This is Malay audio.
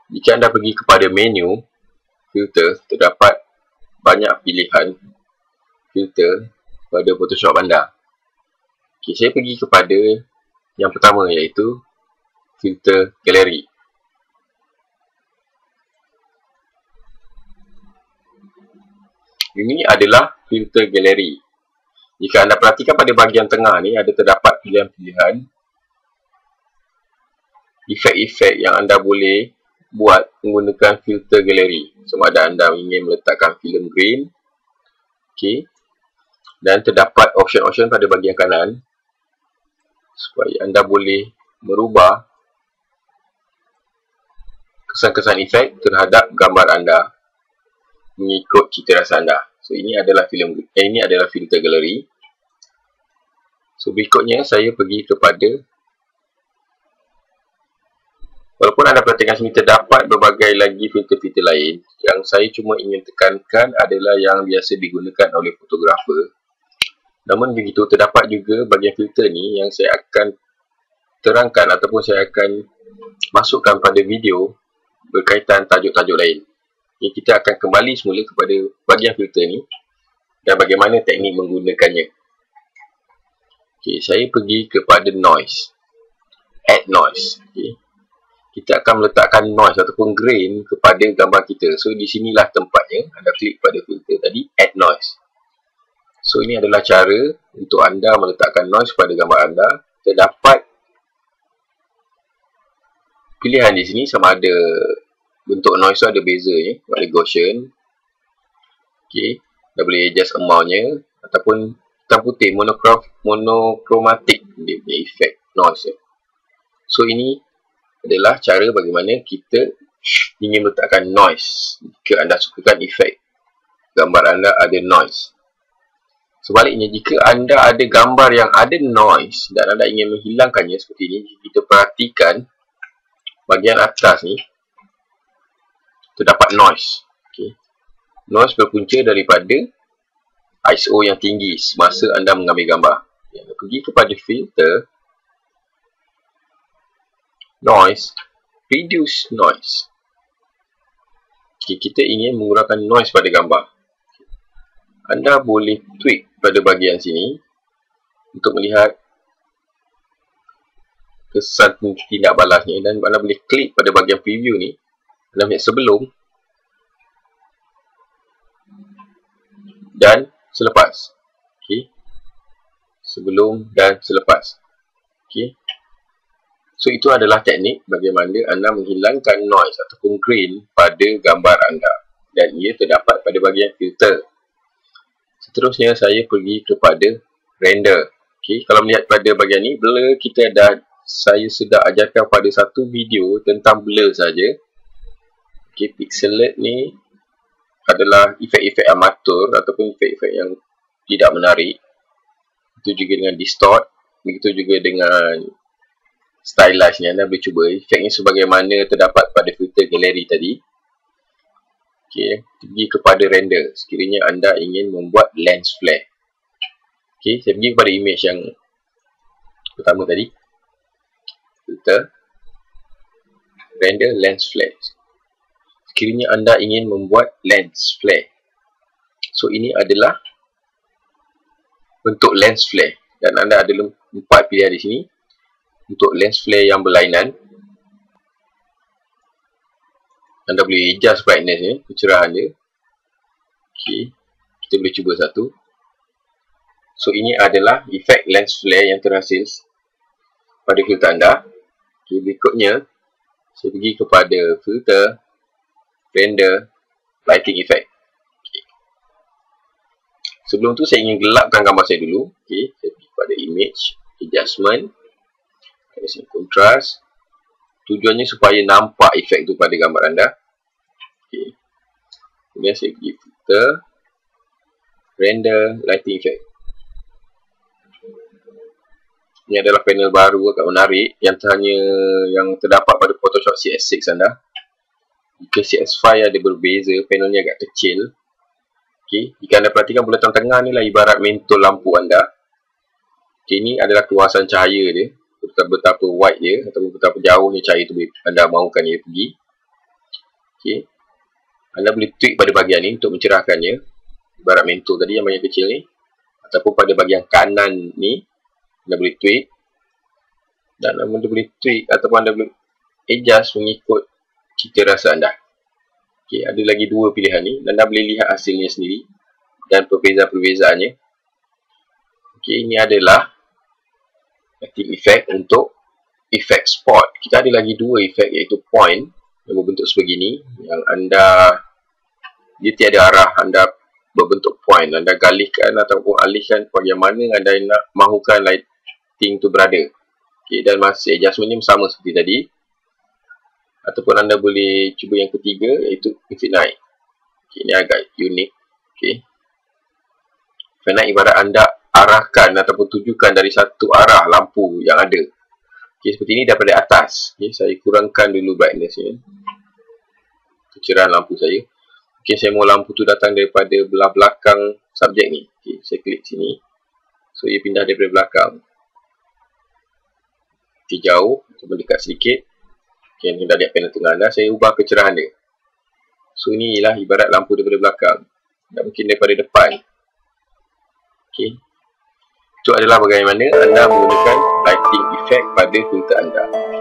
Jika anda pergi kepada menu filter, terdapat banyak pilihan filter pada Photoshop anda. Okay, saya pergi kepada yang pertama, iaitu filter gallery. Ini adalah filter gallery. Jika anda perhatikan pada bahagian tengah ni, ada terdapat pilihan-pilihan efek-efek yang anda boleh buat menggunakan filter gallery. Sama ada anda ingin meletakkan filem green, okay, dan terdapat option-option pada bahagian kanan supaya anda boleh merubah kesan-kesan efek terhadap gambar anda mengikut cita rasa anda. So ini adalah filter gallery. So berikutnya saya pergi kepada, walaupun anda perhatikan sini terdapat berbagai lagi filter-filter lain, yang saya cuma ingin tekankan adalah yang biasa digunakan oleh fotografer. Namun begitu, terdapat juga bahagian filter ni yang saya akan terangkan ataupun saya akan masukkan pada video berkaitan tajuk-tajuk lain. Jadi kita akan kembali semula kepada bahagian filter ni dan bagaimana teknik menggunakannya. Okay, saya pergi kepada noise, add noise. Okay. Kita akan meletakkan noise ataupun grain kepada gambar kita. So di sinilah tempatnya. Anda klik pada filter tadi, add noise. So ini adalah cara untuk anda meletakkan noise pada gambar anda. Terdapat pilihan di sini, sama ada bentuk noise tu ada bezanya, ada Gaussian, okay, dah boleh adjust amount-nya, ataupun hitam putih, monochromatic dia punya efek noise. So ini adalah cara bagaimana kita ingin meletakkan noise jika anda sukakan efek gambar anda ada noise. Sebaliknya, jika anda ada gambar yang ada noise dan anda ingin menghilangkannya seperti ini, kita perhatikan bahagian atas ni terdapat noise. Okay. Noise berpunca daripada ISO yang tinggi semasa anda mengambil gambar. Anda pergi kepada filter, noise, reduce noise. Okay, kita ingin mengurangkan noise pada gambar. Anda boleh tweak pada bahagian sini untuk melihat kesan tindak balasnya, dan anda boleh klik pada bahagian preview ni. Anda lihat sebelum dan selepas. Okay. Sebelum dan selepas. Okay. So itu adalah teknik bagaimana anda menghilangkan noise ataupun grain pada gambar anda, dan ia terdapat pada bahagian filter. Seterusnya saya pergi kepada render. Okay. Kalau melihat pada bahagian ni, blur saya sudah ajarkan pada satu video tentang blur saja. Okay, pixelate ni adalah efek-efek amatur ataupun efek-efek yang tidak menarik. Itu juga dengan distort, begitu juga dengan stylize ni. Anda boleh cuba efeknya sebagaimana terdapat pada filter gallery tadi. Okay, pergi kepada render sekiranya anda ingin membuat lens flare. Okay, saya pergi kepada image yang pertama tadi, filter, render lens flare. Sekiranya anda ingin membuat lens flare, so ini adalah bentuk lens flare, dan anda ada 4 pilihan di sini untuk lens flare yang berlainan. Anda boleh adjust brightness ni, kecerahan dia. Okay, kita boleh cuba satu. So ini adalah efek lens flare yang terhasil pada filter anda. Okay, berikutnya saya pergi kepada filter, render, lighting effect. Okay. Sebelum tu saya ingin gelapkan gambar saya dulu. Okay. Saya pergi kepada image, adjustment, contrast. Tujuannya supaya nampak efek tu pada gambar anda. Okay. Kemudian saya pergi filter, render, lighting effect. Ini adalah panel baru agak menarik yang terdapat pada Photoshop CS6 anda. Jika CS5 ada berbeza, panelnya agak kecil. Okay. Jika anda perhatikan bulatan tengah ni lah ibarat mentol lampu anda. Okay, ini adalah keluasan cahaya dia, betapa wide dia ataupun betapa jauhnya cahaya tu anda mahukan ia pergi. Okay. Anda boleh tweak pada bahagian ni untuk mencerahkannya. Ibarat mentol tadi yang bahagian kecil ni. Ataupun pada bahagian kanan ni, anda boleh tweak. Dan anda boleh tweak ataupun anda boleh adjust mengikut cita rasa anda. Okay, ada lagi dua pilihan ni. Dan anda boleh lihat hasilnya sendiri. Dan perbezaan-perbezaannya. Okay, ini adalah active effect untuk efek spot. Kita ada lagi dua efek, iaitu point yang berbentuk sebegini. Yang anda, dia tiada arah, anda berbentuk point. Anda galihkan ataupun alihkan bagaimana anda nak mahukan lighting tu berada. Okay, dan masih adjustment sama seperti tadi. Ataupun anda boleh cuba yang ketiga, iaitu infinite. Okay, ini agak unik. Okay. Infinite ibarat anda arahkan ataupun tujukan dari satu arah lampu yang ada. Okay, seperti ini daripada atas. Okay, saya kurangkan dulu brightness ni. Kecerahan lampu saya. Okay, saya mau lampu tu datang daripada belah belakang subjek ni. Okay, saya klik sini. So, ia pindah daripada belakang. Okay, jauh. Cuba dekat sedikit. Okay, ni dah lihat panel tengah anda. Saya ubah kecerahan dia. So, inilah ibarat lampu daripada belakang. Tak mungkin daripada depan. Okay. Itu adalah bagaimana anda menggunakan lighting effect pada filter anda.